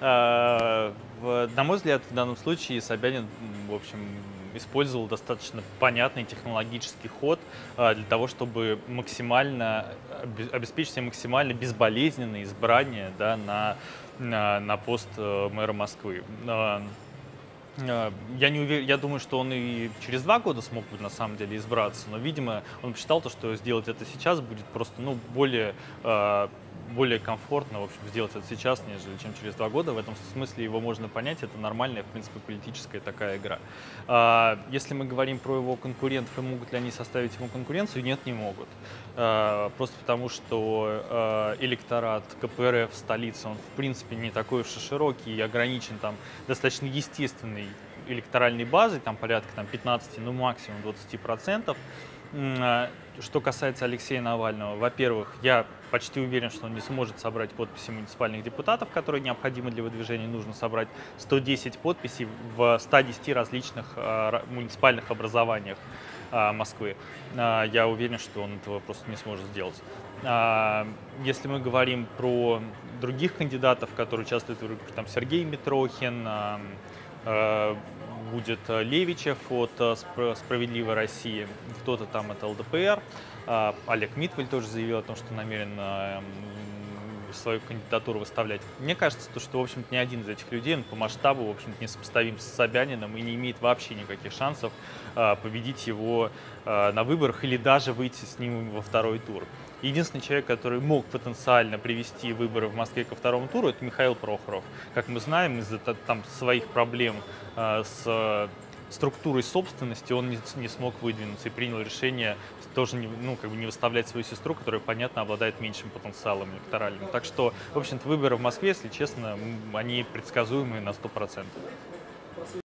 На мой взгляд, в данном случае Собянин, в общем, использовал достаточно понятный технологический ход для того, чтобы максимально обеспечить себе максимально безболезненное избрание, да, на пост мэра Москвы. Я не уверен, я думаю, что он и через 2 года смог бы на самом деле избраться, но, видимо, он посчитал то, что сделать это сейчас будет просто, ну, более комфортно, в общем, сделать это сейчас, нежели чем через 2 года. В этом смысле его можно понять, это нормальная, в принципе, политическая такая игра. Если мы говорим про его конкурентов, и могут ли они составить ему конкуренцию, нет, не могут. Просто потому, что электорат КПРФ в столице, он, в принципе, не такой уж и широкий и ограничен там достаточно естественной электоральной базой, там порядка 15, ну максимум 20%. Что касается Алексея Навального, во-первых, я почти уверен, что он не сможет собрать подписи муниципальных депутатов, которые необходимы для выдвижения. Нужно собрать 110 подписей в 110 различных муниципальных образованиях Москвы. Я уверен, что он этого просто не сможет сделать. Если мы говорим про других кандидатов, которые участвуют в выборах, там Сергей Митрохин, будет Левичев от «Справедливой России», кто-то там это ЛДПР. Олег Митвель тоже заявил о том, что намерен свою кандидатуру выставлять. Мне кажется, что, в общем-то, ни один из этих людей, он по масштабу, в общем-то, не сопоставим с Собяниным и не имеет вообще никаких шансов победить его на выборах или даже выйти с ним во второй тур. Единственный человек, который мог потенциально привести выборы в Москве ко второму туру, это Михаил Прохоров. Как мы знаем, из-за там своих проблем с структурой собственности он не смог выдвинуться и принял решение тоже не выставлять свою сестру, которая, понятно, обладает меньшим потенциалом электоральным. Так что, в общем-то, выборы в Москве, если честно, они предсказуемые на 100%.